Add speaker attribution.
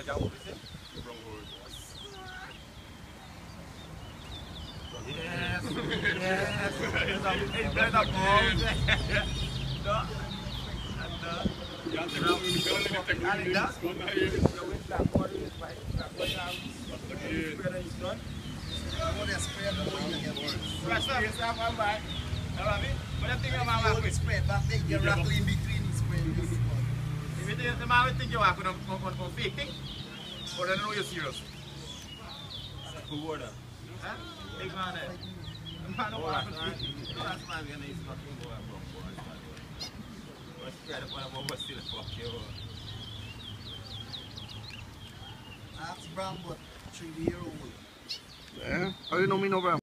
Speaker 1: much I hope you see. Yes, yes. There's a bomb.
Speaker 2: Spread back there, you rattle in between the spread.
Speaker 1: If the man will think you are going to fake thing, or they know you're serious. Who were that? Huh? Big man there. The man don't want to speak. The last man going to use nothing more from boys. But spread up on a still fuck you.
Speaker 2: Ask Brown, but 3-year-old.
Speaker 3: Yeah? How do you know me no Brown?